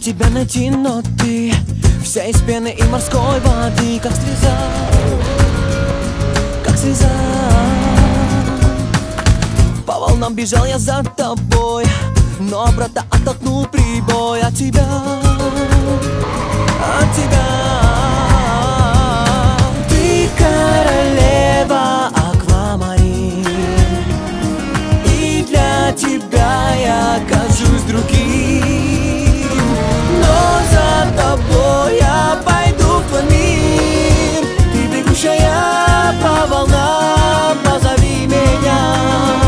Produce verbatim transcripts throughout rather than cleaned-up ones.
тебя найти, но ты вся из пены и морской воды, как слеза, как слеза. По волнам бежал я за тобой, но обратно оттолкнул прибой от тебя, от тебя. Ты королева аквамарин, и для тебя я кажусь другим, но за тобой я пойду в твой мир. Ты бегущая по волнам, позови меня.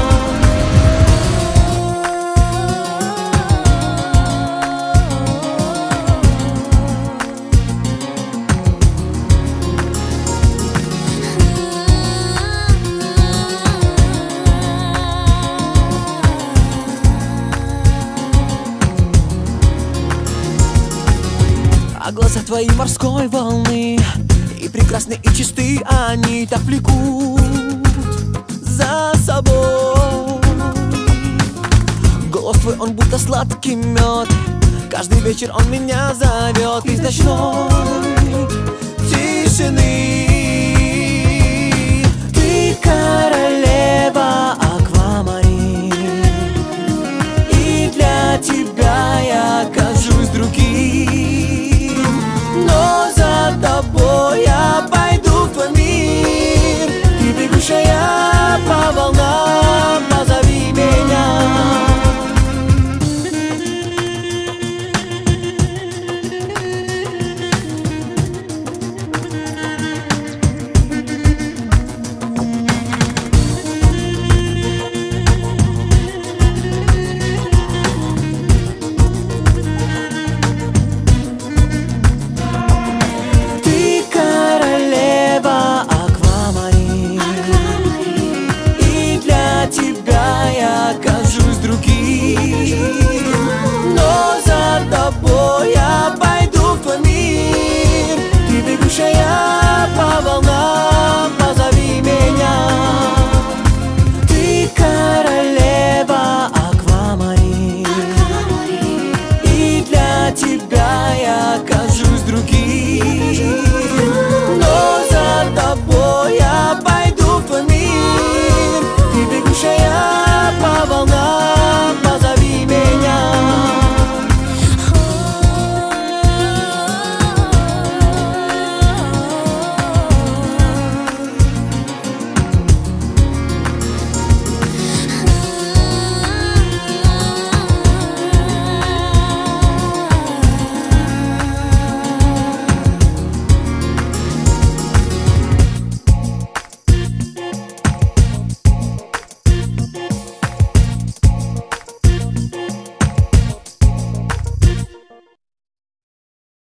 А глаза твои морской волны, и прекрасны, и чисты они, так влекут за собой. Голос твой, он будто сладкий мед, каждый вечер он меня зовет из ночной тишины.